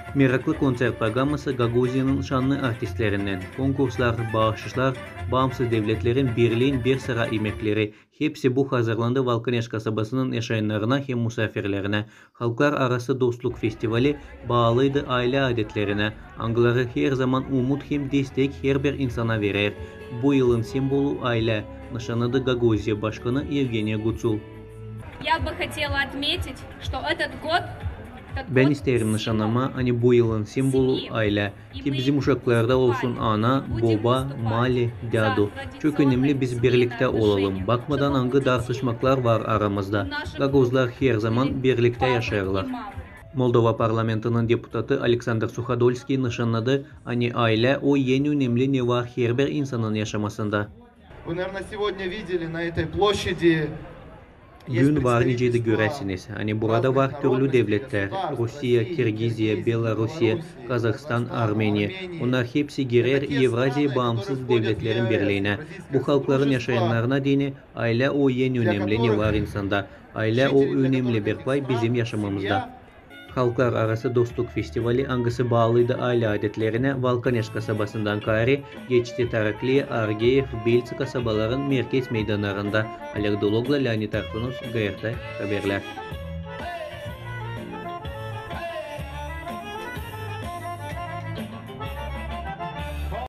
Meraklı konser programması Gagauziya'nın şanlı artistlerinden, konkurslar, bağışlar, bağımsız devletlerin birliğin bir sıra emekleri hepsi bu hazırlandı Valkaneş kasabasının yaşayanlarına hem misafirlerine. Halklar arası dostluk festivali bağlıydı aile adetlerine. Angları her zaman umut hem destek her bir insana verir. Bu yılın sembolü aile. Nişanıdı Gagauzya Başkanı Evgeniya Gutsul. Я бы хотела отметить, что этот год Ben isterim nişanlama hani bu yılın sembolü aile ki bizim uşaklarda olsun ana, baba, mali, dadu. Çok önemli biz birlikte olalım. Bakmadan hangi tartışmaklar var aramızda. Gagozlar her zaman birlikte yaşarlar. Moldova parlamentinin deputatı Alexander Sukhadolskiy nişanladı hani aile o en önemli ne var her bir insanın yaşamasında. Вы, наверное, сегодня видели на этой площади. Gün var neceydi göresiniz. Hani burada var türlü devletler. Rusya, Kirgiziya, Belarusya, Kazakistan, Armenya. Onlar hepsi girer Evrazya bağımsız devletlerin birliğine. Bu halkların yaşayanlarına dini aile o en önemli ne var insanda. Aile o önemli bir pay bizim yaşamamızda. Halklar arası dostluk festivali hangisi bağlıydı aile adetlerine Valkaneş kasabasından Kari, geçti Tarakli, Argeyev, Belci kasabaların merkez meydanlarında. Oleg Dologla, Leonid Artunov, GRT Haberler.